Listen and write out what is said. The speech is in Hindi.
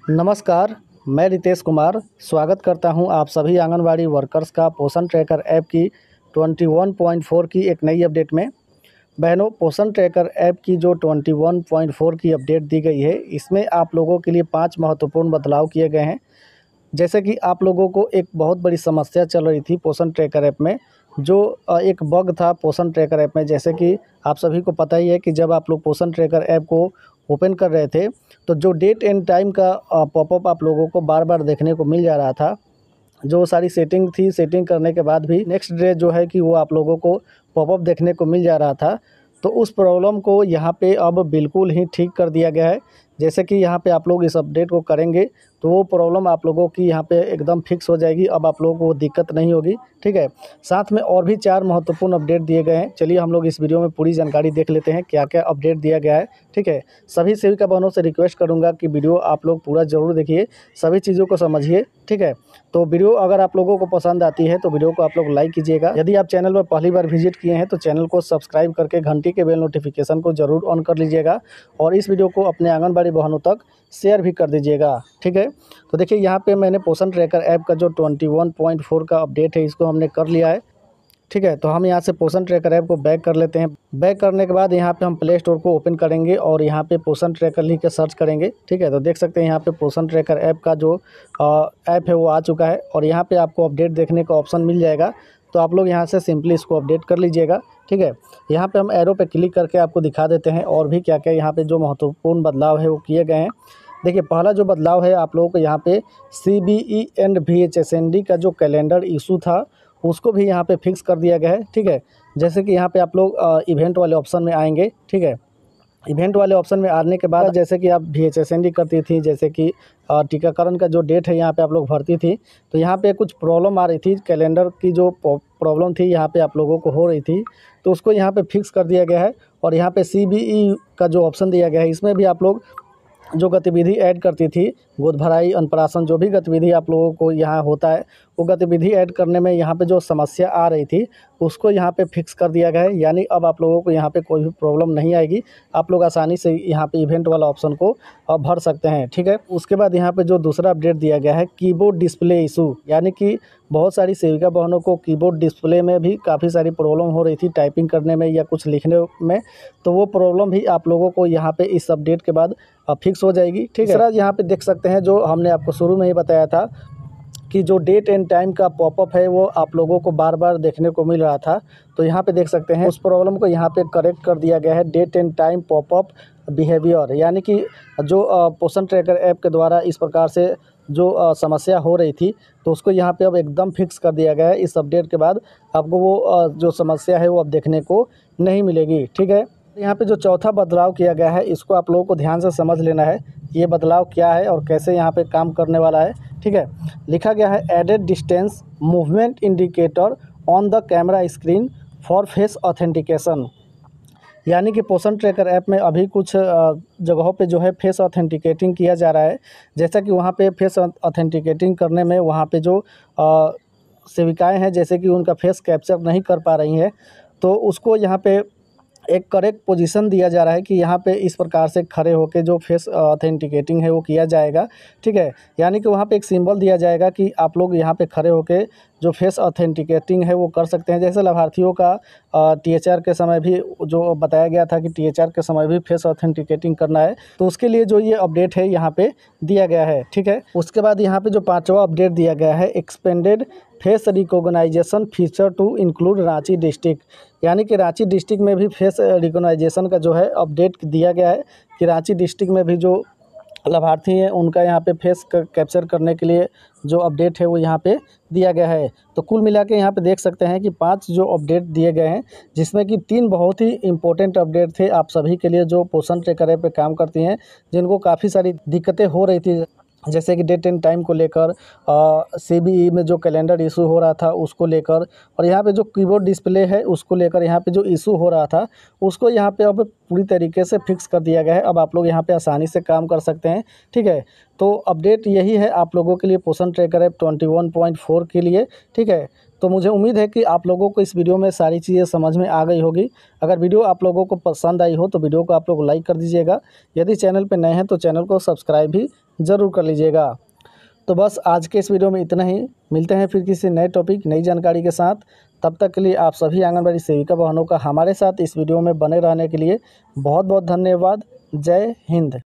नमस्कार, मैं रितेश कुमार स्वागत करता हूं आप सभी आंगनवाड़ी वर्कर्स का पोषण ट्रैकर ऐप की 21.4 की एक नई अपडेट में। बहनों, पोषण ट्रैकर ऐप की जो 21.4 की अपडेट दी गई है, इसमें आप लोगों के लिए 5 महत्वपूर्ण बदलाव किए गए हैं। जैसे कि आप लोगों को एक बहुत बड़ी समस्या चल रही थी पोषण ट्रैकर ऐप में, जो एक बग था पोषण ट्रैकर ऐप में। जैसे कि आप सभी को पता ही है कि जब आप लोग पोषण ट्रैकर ऐप को ओपन कर रहे थे, तो जो डेट एंड टाइम का पॉपअप आप लोगों को बार-बार देखने को मिल जा रहा था। जो सारी सेटिंग थी, सेटिंग करने के बाद भी नेक्स्ट डे जो है कि वो आप लोगों को पॉपअप देखने को मिल जा रहा था। तो उस प्रॉब्लम को यहाँ पे अब बिल्कुल ही ठीक कर दिया गया है। जैसे कि यहाँ पे आप लोग इस अपडेट को करेंगे, तो वो प्रॉब्लम आप लोगों की यहाँ पे एकदम फिक्स हो जाएगी। अब आप लोगों को वो दिक्कत नहीं होगी, ठीक है। साथ में और भी 4 महत्वपूर्ण अपडेट दिए गए हैं। चलिए हम लोग इस वीडियो में पूरी जानकारी देख लेते हैं, क्या-क्या अपडेट दिया गया है, ठीक है। सभी सेविका बहनों से रिक्वेस्ट करूँगा कि वीडियो आप लोग पूरा ज़रूर देखिए, सभी चीज़ों को समझिए, ठीक है। तो वीडियो अगर आप लोगों को पसंद आती है तो वीडियो को आप लोग लाइक कीजिएगा। यदि आप चैनल पर पहली बार विजिट किए हैं तो चैनल को सब्सक्राइब करके घंटी के बेल नोटिफिकेशन को ज़रूर ऑन कर लीजिएगा और इस वीडियो को अपने आंगनबाड़ी बहनों तक शेयर भी कर दीजिएगा, ठीक है। तो देखिए, यहाँ पे मैंने पोषण ट्रैकर ऐप का जो 21.4 का अपडेट है, इसको हमने कर लिया है, ठीक है। तो हम यहाँ से पोषण ट्रैकर ऐप को बैक कर लेते हैं। बैक करने के बाद यहाँ पे हम प्ले स्टोर को ओपन करेंगे और यहाँ पे पोषण ट्रैकर लिख के सर्च करेंगे, ठीक है। तो देख सकते हैं यहाँ पे पोषण ट्रैकर ऐप का जो ऐप है वो आ चुका है और यहाँ पे आपको अपडेट देखने का ऑप्शन मिल जाएगा। तो आप लोग यहाँ से सिंपली इसको अपडेट कर लीजिएगा, ठीक है। यहाँ पे हम एरो पे क्लिक करके आपको दिखा देते हैं और भी क्या क्या यहाँ पे जो महत्वपूर्ण बदलाव है वो किए गए हैं। देखिए, पहला जो बदलाव है आप लोगों को यहाँ पे CBE एंड VHSND का जो कैलेंडर इशू था, उसको भी यहाँ पे फिक्स कर दिया गया है, ठीक है। जैसे कि यहाँ पे आप लोग इवेंट वाले ऑप्शन में आएंगे, ठीक है। इवेंट वाले ऑप्शन में आने के बाद जैसे कि आप VHSND करती थी, जैसे कि टीकाकरण का जो डेट है यहाँ पे आप लोग भरती थी, तो यहाँ पे कुछ प्रॉब्लम आ रही थी। कैलेंडर की जो प्रॉब्लम थी यहाँ पे आप लोगों को हो रही थी, तो उसको यहाँ पे फिक्स कर दिया गया है। और यहाँ पे CBE का जो ऑप्शन दिया गया है, इसमें भी आप लोग जो गतिविधि ऐड करती थी, गोद भराई, अन्नप्राशन, जो भी गतिविधि आप लोगों को यहाँ होता है, वो गतिविधि ऐड करने में यहाँ पे जो समस्या आ रही थी, उसको यहाँ पे फिक्स कर दिया गया है। यानी अब आप लोगों को यहाँ पे कोई भी प्रॉब्लम नहीं आएगी। आप लोग आसानी से यहाँ पे इवेंट वाला ऑप्शन को भर सकते हैं, ठीक है। उसके बाद यहाँ पे जो दूसरा अपडेट दिया गया है, कीबोर्ड डिस्प्ले इशू, यानी कि बहुत सारी सेविका बहनों को कीबोर्ड डिस्प्ले में भी काफ़ी सारी प्रॉब्लम हो रही थी, टाइपिंग करने में या कुछ लिखने में। तो वो प्रॉब्लम भी आप लोगों को यहाँ पे इस अपडेट के बाद फिक्स हो जाएगी, ठीक है। तीसरा यहाँ पे देख सकते हैं, जो हमने आपको शुरू में ही बताया था कि जो डेट एंड टाइम का पॉपअप है वो आप लोगों को बार-बार देखने को मिल रहा था। तो यहाँ पे देख सकते हैं उस प्रॉब्लम को यहाँ पे करेक्ट कर दिया गया है। Date and time popup behaviour, यानी कि जो पोषण ट्रैकर ऐप के द्वारा इस प्रकार से जो समस्या हो रही थी, तो उसको यहाँ पे अब एकदम फिक्स कर दिया गया है। इस अपडेट के बाद आपको वो जो समस्या है वो अब देखने को नहीं मिलेगी, ठीक है। यहाँ पे जो चौथा बदलाव किया गया है, इसको आप लोगों को ध्यान से समझ लेना है, ये बदलाव क्या है और कैसे यहाँ पे काम करने वाला है, ठीक है। लिखा गया है added distance movement indicator on the camera screen for face authentication. यानी कि पोषण ट्रैकर ऐप में अभी कुछ जगहों पे जो है फेस ऑथेंटिकेटिंग किया जा रहा है। जैसा कि वहाँ पे फेस ऑथेंटिकेटिंग करने में वहाँ पे जो सेविकाएँ हैं, जैसे कि उनका फेस कैप्चर नहीं कर पा रही हैं, तो उसको यहाँ पे एक करेक्ट पोजीशन दिया जा रहा है कि यहाँ पे इस प्रकार से खड़े होके जो फेस ऑथेंटिकेटिंग है वो किया जाएगा, ठीक है। यानी कि वहाँ पे एक सिंबल दिया जाएगा कि आप लोग यहाँ पे खड़े होके जो फेस ऑथेंटिकेटिंग है वो कर सकते हैं। जैसे लाभार्थियों का THR के समय भी जो बताया गया था कि THR के समय भी फेस ऑथेंटिकेटिंग करना है, तो उसके लिए जो ये अपडेट है यहाँ पे दिया गया है, ठीक है। उसके बाद यहाँ पे जो 5वां अपडेट दिया गया है, expanded face recognization feature to include Ranchi district. यानी कि रांची डिस्ट्रिक्ट में भी फेस रिकॉग्नाइजेशन का जो है अपडेट दिया गया है कि रांची डिस्ट्रिक्ट में भी जो लाभार्थी हैं उनका यहाँ पे फेस कैप्चर करने के लिए जो अपडेट है वो यहाँ पे दिया गया है। तो कुल मिला के यहाँ पे देख सकते हैं कि 5 जो अपडेट दिए गए हैं, जिसमें कि 3 बहुत ही इम्पोर्टेंट अपडेट थे आप सभी के लिए जो पोषण ट्रैकर ऐप पे काम करती हैं, जिनको काफ़ी सारी दिक्कतें हो रही थी। जैसे कि डेट एंड टाइम को लेकर, CBE में जो कैलेंडर इशू हो रहा था उसको लेकर, और यहाँ पे जो कीबोर्ड डिस्प्ले है उसको लेकर यहाँ पे जो इशू हो रहा था उसको यहाँ पे अब पूरी तरीके से फिक्स कर दिया गया है। अब आप लोग यहाँ पे आसानी से काम कर सकते हैं, ठीक है। तो अपडेट यही है आप लोगों के लिए पोषण ट्रैकर ऐप 21.4 के लिए, ठीक है। तो मुझे उम्मीद है कि आप लोगों को इस वीडियो में सारी चीज़ें समझ में आ गई होगी। अगर वीडियो आप लोगों को पसंद आई हो तो वीडियो को आप लोग लाइक कर दीजिएगा। यदि चैनल पर नए हैं तो चैनल को सब्सक्राइब भी ज़रूर कर लीजिएगा। तो बस आज के इस वीडियो में इतना ही। मिलते हैं फिर किसी नए टॉपिक, नई जानकारी के साथ। तब तक के लिए आप सभी आंगनबाड़ी सेविका बहनों का हमारे साथ इस वीडियो में बने रहने के लिए बहुत बहुत धन्यवाद। जय हिंद।